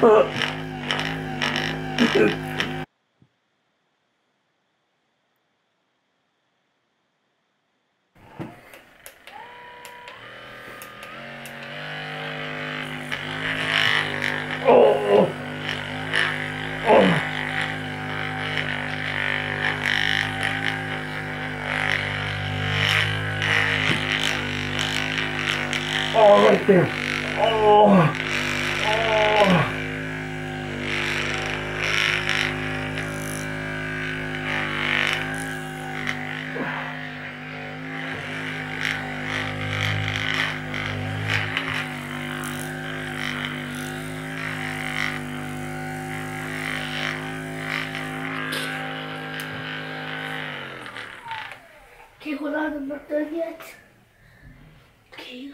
Oh, right there. Oh. Okay, hold on, I'm not done yet. Okay.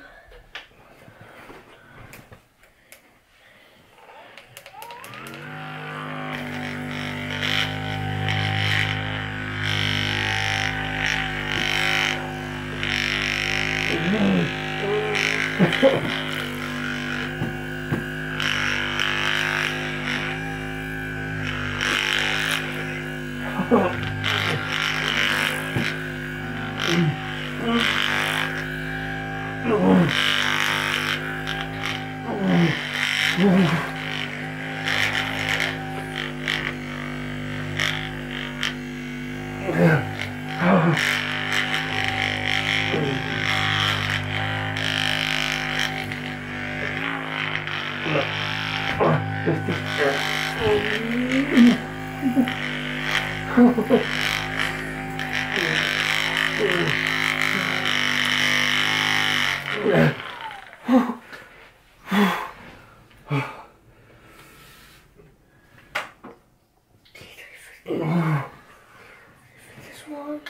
This one.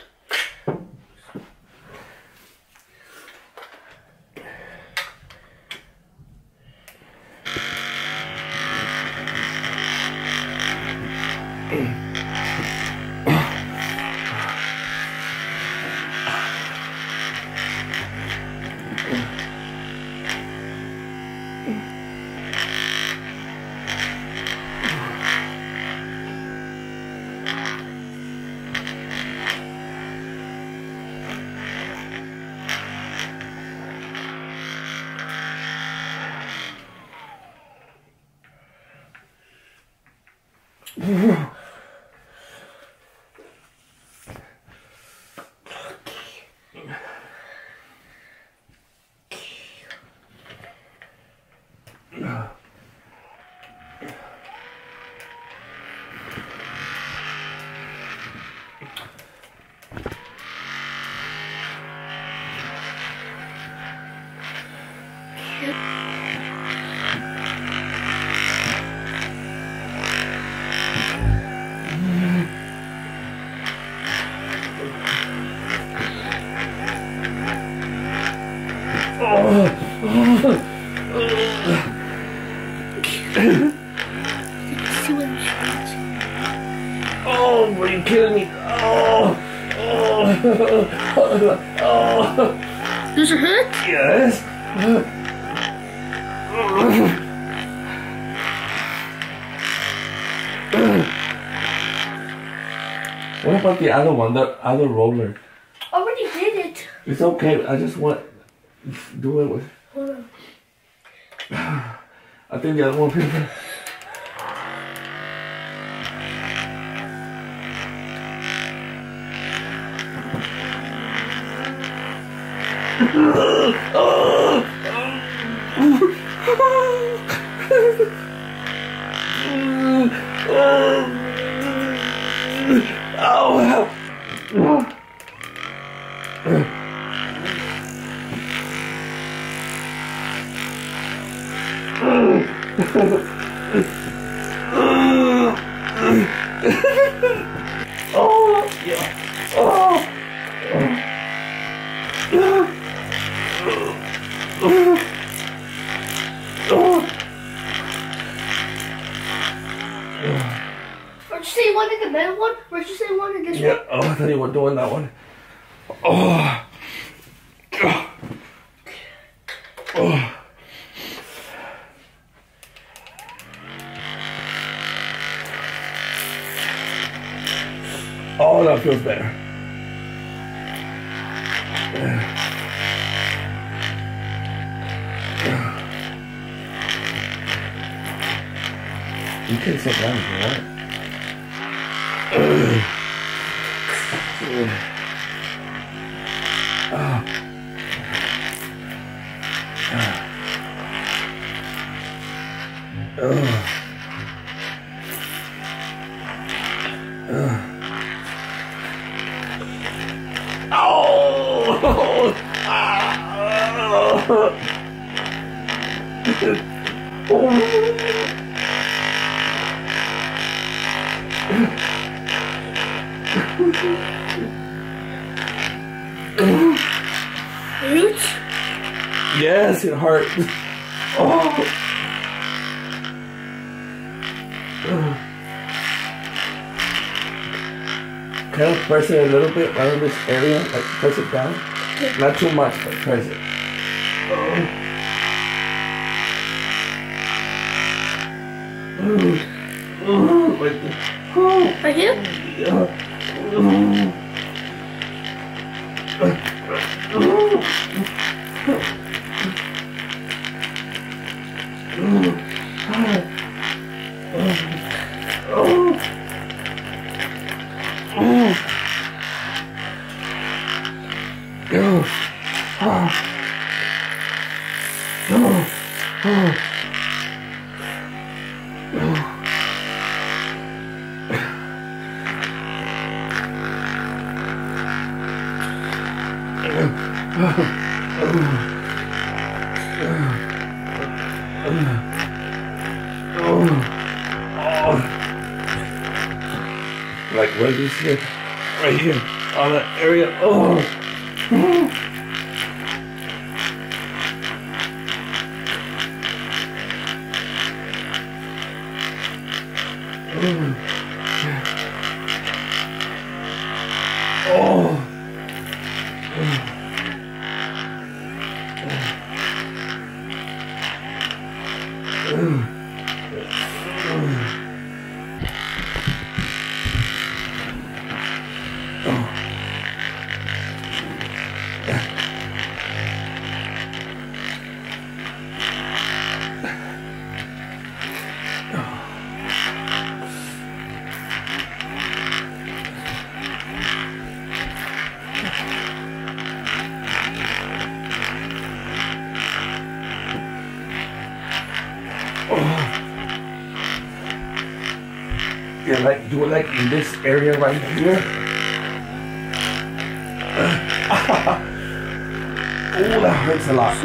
Oh, are you kidding me? Oh. Does it hurt? Yes. What about the other one, the other roller? I already did it. It's okay. I just want to do it with. Hold on. I think the other one feels better. Oh, yeah. Oh. Or did you say you wanted the metal one? Or did you say you wanted this one? Oh, I thought you were doing that one. Oh. Oh. Oh, that feels better. You can sit down if you want. Roots? Yes, it hurts. Oh. Kind of press it a little bit around this area, like press it down. Not too much, but press it. Like this. Right here? Yeah. Like what is here? Right here. On that area. Oh. Yeah, like do it like in this area right here. Oh, that hurts a lot.